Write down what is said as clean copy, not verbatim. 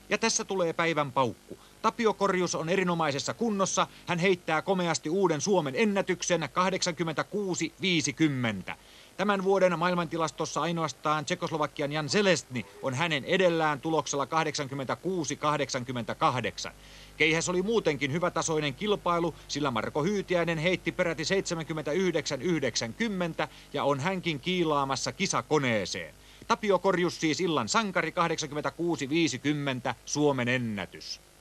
Ja tässä tulee päivän paukku. Tapio Korjus on erinomaisessa kunnossa. Hän heittää komeasti uuden Suomen ennätyksen 86,50. Tämän vuoden maailmantilastossa ainoastaan Tšekoslovakian Jan Zelestny on hänen edellään tuloksella 86,88. Keihäs oli muutenkin hyvätasoinen kilpailu, sillä Marko Hyytiäinen heitti peräti 79,90 ja on hänkin kiilaamassa kisakoneeseen. Tapio Korjus siis illan sankari 86,50 Suomen ennätys.